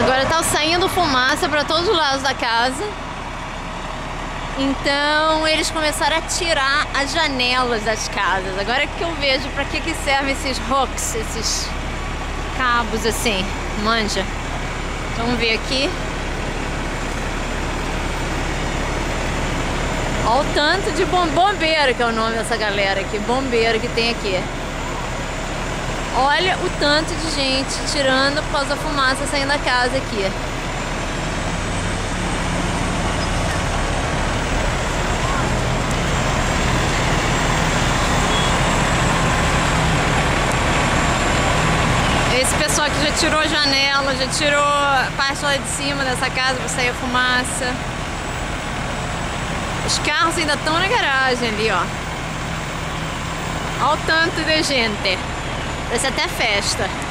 Agora tá saindo fumaça para todos os lados da casa. Então eles começaram a tirar as janelas das casas. Agora que eu vejo para que servem esses hooks, esses cabos assim, manja. Vamos ver aqui. Olha o tanto de bombeiro, que é o nome dessa galera aqui, bombeiro que tem aqui. Olha o tanto de gente tirando por causa da fumaça saindo da casa aqui. Esse pessoal aqui já tirou a janela, já tirou a parte lá de cima dessa casa para sair a fumaça. Os carros ainda estão na garagem ali, ó. Olha o tanto de gente. Parece até festa.